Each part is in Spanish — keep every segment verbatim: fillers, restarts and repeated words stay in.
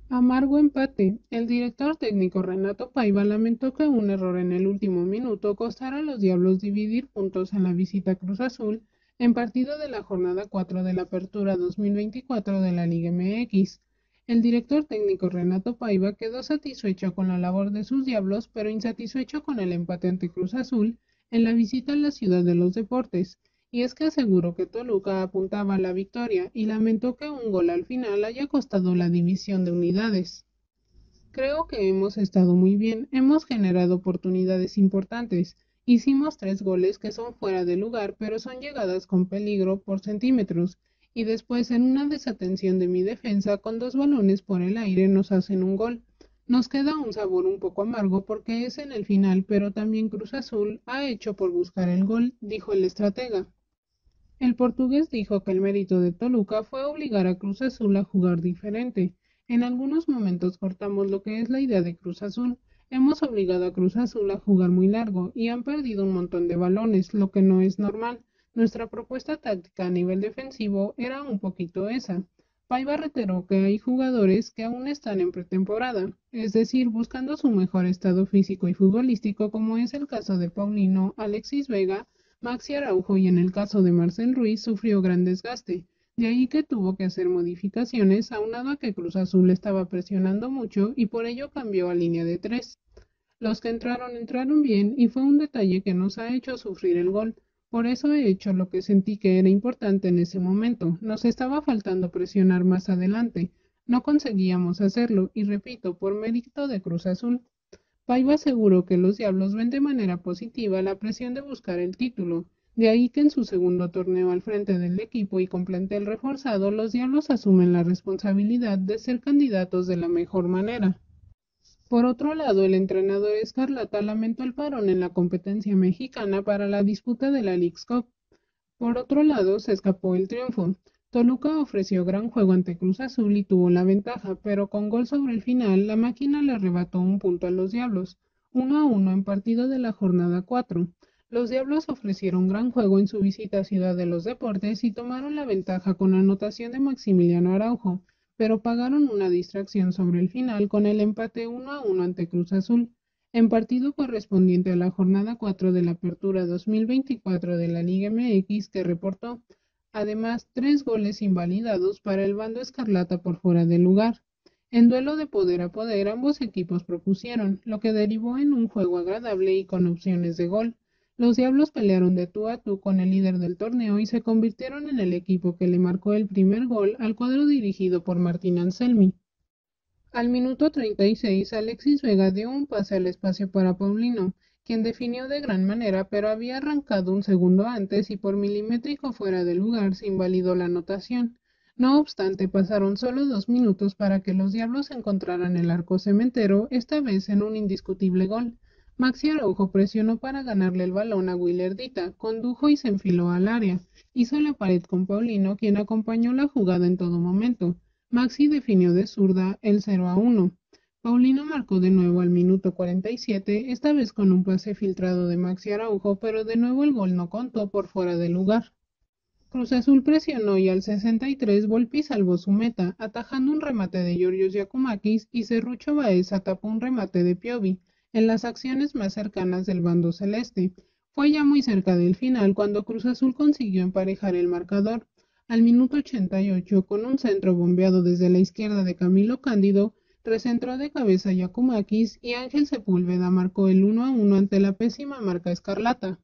Amargo empate. El director técnico Renato Paiva lamentó que un error en el último minuto costara a los Diablos dividir puntos en la visita a Cruz Azul en partido de la jornada cuatro de la Apertura dos mil veinticuatro de la Liga M X. El director técnico Renato Paiva quedó satisfecho con la labor de sus Diablos, pero insatisfecho con el empate ante Cruz Azul en la visita a la Ciudad de los Deportes, y es que aseguró que Toluca apuntaba a la victoria y lamentó que un gol al final haya costado la división de unidades. Creo que hemos estado muy bien, hemos generado oportunidades importantes. Hicimos tres goles que son fuera de lugar, pero son llegadas con peligro por centímetros. Y después, en una desatención de mi defensa, con dos balones por el aire, nos hacen un gol. Nos queda un sabor un poco amargo porque es en el final, pero también Cruz Azul ha hecho por buscar el gol, dijo el estratega. El portugués dijo que el mérito de Toluca fue obligar a Cruz Azul a jugar diferente. En algunos momentos cortamos lo que es la idea de Cruz Azul. Hemos obligado a Cruz Azul a jugar muy largo y han perdido un montón de balones, lo que no es normal. Nuestra propuesta táctica a nivel defensivo era un poquito esa. Paiva reiteró que hay jugadores que aún están en pretemporada, es decir, buscando su mejor estado físico y futbolístico, como es el caso de Paulino, Alexis Vega, Maxi Araujo y en el caso de Marcel Ruiz sufrió gran desgaste, de ahí que tuvo que hacer modificaciones aunado a que Cruz Azul estaba presionando mucho y por ello cambió a línea de tres. Los que entraron entraron bien y fue un detalle que nos ha hecho sufrir el gol. Por eso he hecho lo que sentí que era importante en ese momento. Nos estaba faltando presionar más adelante. No conseguíamos hacerlo y repito, por mérito de Cruz Azul. Paiva aseguró que los Diablos ven de manera positiva la presión de buscar el título, de ahí que en su segundo torneo al frente del equipo y con plantel reforzado, los Diablos asumen la responsabilidad de ser candidatos de la mejor manera. Por otro lado, el entrenador Escarlata lamentó el parón en la competencia mexicana para la disputa de la Leagues Cup. Por otro lado, se escapó el triunfo. Toluca ofreció gran juego ante Cruz Azul y tuvo la ventaja, pero con gol sobre el final, la máquina le arrebató un punto a los Diablos, uno a uno en partido de la jornada cuatro. Los Diablos ofrecieron gran juego en su visita a Ciudad de los Deportes y tomaron la ventaja con anotación de Maximiliano Araujo, pero pagaron una distracción sobre el final con el empate uno a uno ante Cruz Azul. En partido correspondiente a la jornada cuatro de la Apertura dos mil veinticuatro de la Liga M X que reportó, además, tres goles invalidados para el bando escarlata por fuera de lugar. En duelo de poder a poder ambos equipos propusieron, lo que derivó en un juego agradable y con opciones de gol. Los Diablos pelearon de tú a tú con el líder del torneo y se convirtieron en el equipo que le marcó el primer gol al cuadro dirigido por Martín Anselmi. Al minuto treinta y seis, Alexis Vega dio un pase al espacio para Paulino, quien definió de gran manera, pero había arrancado un segundo antes y por milimétrico fuera de lugar se invalidó la anotación. No obstante, pasaron solo dos minutos para que los Diablos encontraran el arco cementero, esta vez en un indiscutible gol. Maxi Araujo presionó para ganarle el balón a Willardita, condujo y se enfiló al área. Hizo la pared con Paulino, quien acompañó la jugada en todo momento. Maxi definió de zurda el cero a uno. Paulino marcó de nuevo al minuto cuarenta y siete, esta vez con un pase filtrado de Maxi Araujo, pero de nuevo el gol no contó por fuera de lugar. Cruz Azul presionó y al sesenta y tres Volpi salvó su meta, atajando un remate de Giorgios Giacomakis y Serrucho Baeza tapó un remate de Piovi, en las acciones más cercanas del bando celeste. Fue ya muy cerca del final cuando Cruz Azul consiguió emparejar el marcador. Al minuto ochenta y ocho, con un centro bombeado desde la izquierda de Camilo Cándido, recentró de cabeza Giacomakis y Ángel Sepúlveda marcó el uno a uno ante la pésima marca escarlata.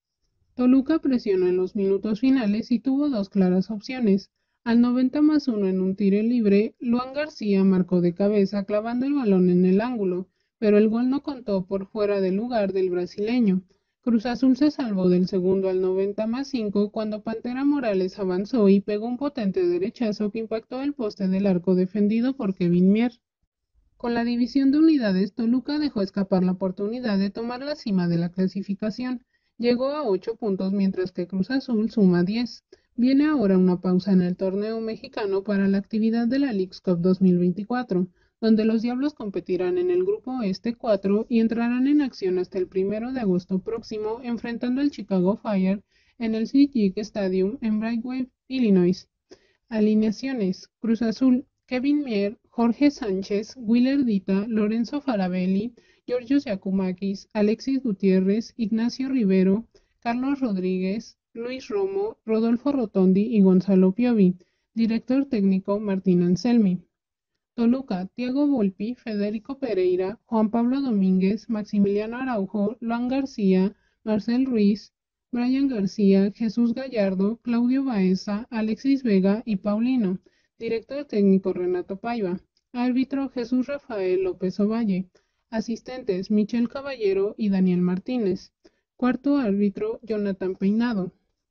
Toluca presionó en los minutos finales y tuvo dos claras opciones. Al noventa más uno en un tiro libre, Luan García marcó de cabeza clavando el balón en el ángulo, pero el gol no contó por fuera del lugar del brasileño. Cruz Azul se salvó del segundo al noventa más cinco cuando Pantera Morales avanzó y pegó un potente derechazo que impactó el poste del arco defendido por Kevin Mier. Con la división de unidades, Toluca dejó escapar la oportunidad de tomar la cima de la clasificación. Llegó a ocho puntos mientras que Cruz Azul suma diez. Viene ahora una pausa en el torneo mexicano para la actividad de la Leagues Cup dos mil veinticuatro, donde los Diablos competirán en el Grupo Este cuatro y entrarán en acción hasta el primero de agosto próximo, enfrentando al Chicago Fire en el SeaGeek Stadium en Brightway, Illinois. Alineaciones: Cruz Azul, Kevin Mier, Jorge Sánchez, Willer Dita, Lorenzo Farabelli, Giorgio Giacomakis, Alexis Gutiérrez, Ignacio Rivero, Carlos Rodríguez, Luis Romo, Rodolfo Rotondi y Gonzalo Piovi. Director técnico Martín Anselmi. Toluca, Thiago Volpi, Federico Pereira, Juan Pablo Domínguez, Maximiliano Araujo, Luan García, Marcel Ruiz, Brian García, Jesús Gallardo, Claudio Baeza, Alexis Vega y Paulino. Director técnico Renato Paiva. Árbitro Jesús Rafael López Ovalle. Asistentes Michel Caballero y Daniel Martínez. Cuarto árbitro Jonathan Peinado.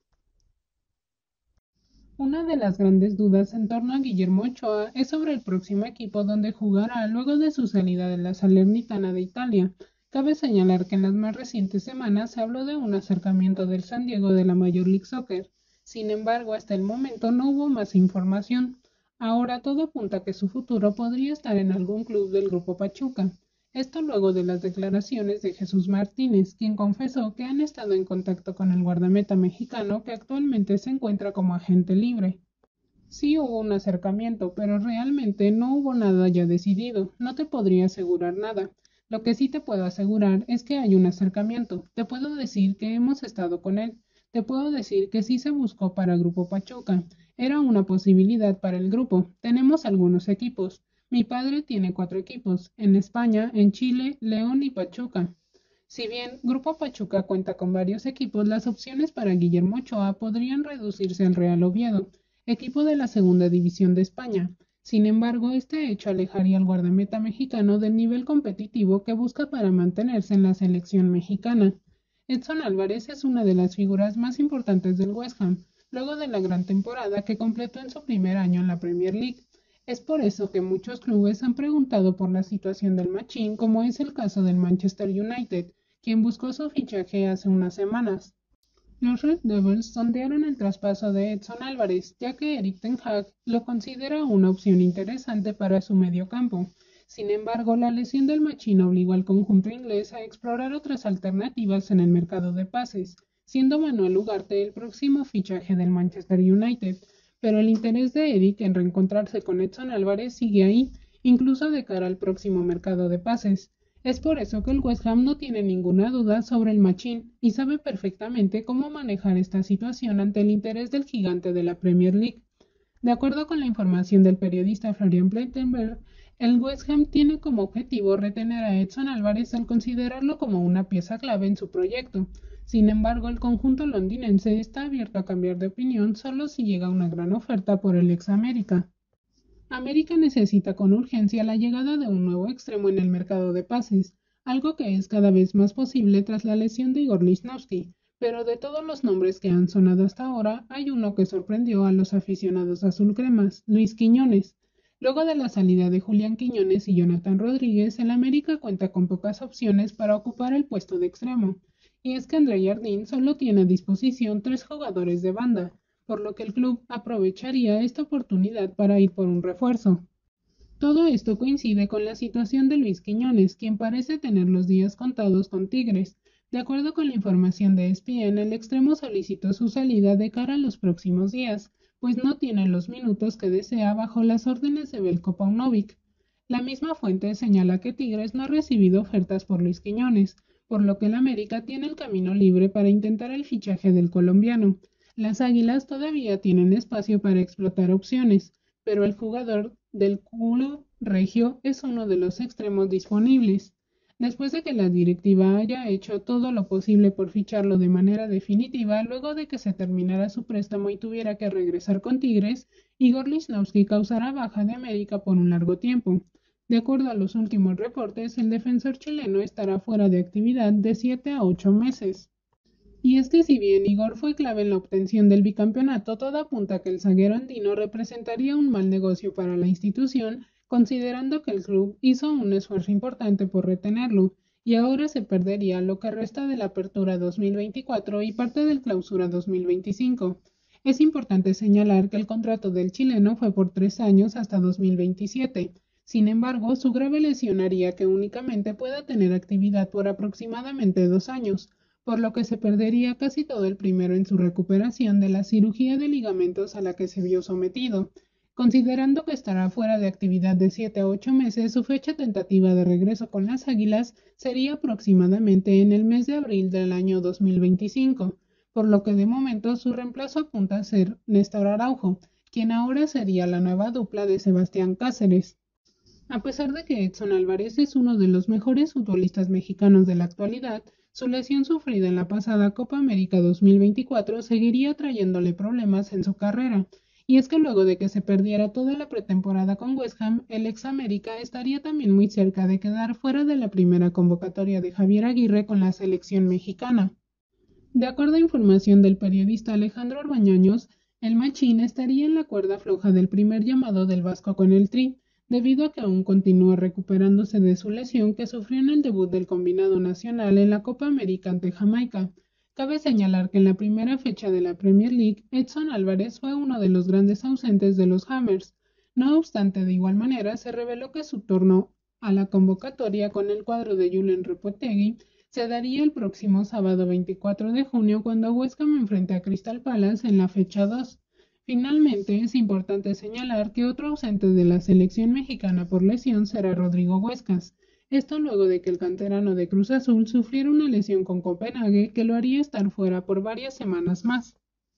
Una de las grandes dudas en torno a Guillermo Ochoa es sobre el próximo equipo donde jugará luego de su salida de la Salernitana de Italia. Cabe señalar que en las más recientes semanas se habló de un acercamiento del San Diego de la Major League Soccer. Sin embargo, hasta el momento no hubo más información. Ahora todo apunta a que su futuro podría estar en algún club del Grupo Pachuca. Esto luego de las declaraciones de Jesús Martínez, quien confesó que han estado en contacto con el guardameta mexicano que actualmente se encuentra como agente libre. Sí hubo un acercamiento, pero realmente no hubo nada ya decidido. No te podría asegurar nada. Lo que sí te puedo asegurar es que hay un acercamiento. Te puedo decir que hemos estado con él. Te puedo decir que sí se buscó para Grupo Pachuca. Era una posibilidad para el grupo. Tenemos algunos equipos. Mi padre tiene cuatro equipos, en España, en Chile, León y Pachuca. Si bien Grupo Pachuca cuenta con varios equipos, las opciones para Guillermo Ochoa podrían reducirse al Real Oviedo, equipo de la Segunda División de España. Sin embargo, este hecho alejaría al guardameta mexicano del nivel competitivo que busca para mantenerse en la selección mexicana. Edson Álvarez es una de las figuras más importantes del West Ham, luego de la gran temporada que completó en su primer año en la Premier League. Es por eso que muchos clubes han preguntado por la situación del Machín, como es el caso del Manchester United, quien buscó su fichaje hace unas semanas. Los Red Devils sondearon el traspaso de Edson Álvarez, ya que Erik ten Hag lo considera una opción interesante para su mediocampo. Sin embargo, la lesión del Machín obligó al conjunto inglés a explorar otras alternativas en el mercado de pases, siendo Manuel Ugarte el próximo fichaje del Manchester United. Pero el interés de Erik en reencontrarse con Edson Álvarez sigue ahí, incluso de cara al próximo mercado de pases. Es por eso que el West Ham no tiene ninguna duda sobre el Machín y sabe perfectamente cómo manejar esta situación ante el interés del gigante de la Premier League. De acuerdo con la información del periodista Florian Plettenberg, el West Ham tiene como objetivo retener a Edson Álvarez al considerarlo como una pieza clave en su proyecto. Sin embargo, el conjunto londinense está abierto a cambiar de opinión solo si llega una gran oferta por el ex América. América necesita con urgencia la llegada de un nuevo extremo en el mercado de pases, algo que es cada vez más posible tras la lesión de Igor Lichnowsky, pero de todos los nombres que han sonado hasta ahora, hay uno que sorprendió a los aficionados azulcremas, Luis Quiñones. Luego de la salida de Julián Quiñones y Jonathan Rodríguez, el América cuenta con pocas opciones para ocupar el puesto de extremo. Y es que André Jardín solo tiene a disposición tres jugadores de banda, por lo que el club aprovecharía esta oportunidad para ir por un refuerzo. Todo esto coincide con la situación de Luis Quiñones, quien parece tener los días contados con Tigres. De acuerdo con la información de E S P N, el extremo solicitó su salida de cara a los próximos días, pues no tiene los minutos que desea bajo las órdenes de Veljko Paunovic. La misma fuente señala que Tigres no ha recibido ofertas por Luis Quiñones, por lo que el América tiene el camino libre para intentar el fichaje del colombiano. Las Águilas todavía tienen espacio para explotar opciones, pero el jugador del club regio es uno de los extremos disponibles. Después de que la directiva haya hecho todo lo posible por ficharlo de manera definitiva, luego de que se terminara su préstamo y tuviera que regresar con Tigres, Igor Lichnowsky causará baja de América por un largo tiempo. De acuerdo a los últimos reportes, el defensor chileno estará fuera de actividad de siete a ocho meses. Y es que si bien Igor fue clave en la obtención del bicampeonato, todo apunta a que el zaguero andino representaría un mal negocio para la institución, considerando que el club hizo un esfuerzo importante por retenerlo, y ahora se perdería lo que resta de la Apertura dos mil veinticuatro y parte del Clausura dos mil veinticinco. Es importante señalar que el contrato del chileno fue por tres años hasta dos mil veintisiete. Sin embargo, su grave lesión haría que únicamente pueda tener actividad por aproximadamente dos años, por lo que se perdería casi todo el primero en su recuperación de la cirugía de ligamentos a la que se vio sometido. Considerando que estará fuera de actividad de siete a ocho meses, su fecha tentativa de regreso con las Águilas sería aproximadamente en el mes de abril del año dos mil veinticinco, por lo que de momento su reemplazo apunta a ser Néstor Araujo, quien ahora sería la nueva dupla de Sebastián Cáceres. A pesar de que Edson Álvarez es uno de los mejores futbolistas mexicanos de la actualidad, su lesión sufrida en la pasada Copa América dos mil veinticuatro seguiría trayéndole problemas en su carrera, y es que luego de que se perdiera toda la pretemporada con West Ham, el ex América estaría también muy cerca de quedar fuera de la primera convocatoria de Javier Aguirre con la selección mexicana. De acuerdo a información del periodista Alejandro Orbañaños, el Machín estaría en la cuerda floja del primer llamado del Vasco con el Tri, debido a que aún continúa recuperándose de su lesión que sufrió en el debut del combinado nacional en la Copa América ante Jamaica. Cabe señalar que en la primera fecha de la Premier League, Edson Álvarez fue uno de los grandes ausentes de los Hammers. No obstante, de igual manera, se reveló que su turno a la convocatoria con el cuadro de Julen Lopetegui se daría el próximo sábado veinticuatro de junio cuando West Ham enfrente a Crystal Palace en la fecha dos. Finalmente, es importante señalar que otro ausente de la selección mexicana por lesión será Rodrigo Huescas. Esto luego de que el canterano de Cruz Azul sufriera una lesión con Copenhague que lo haría estar fuera por varias semanas más.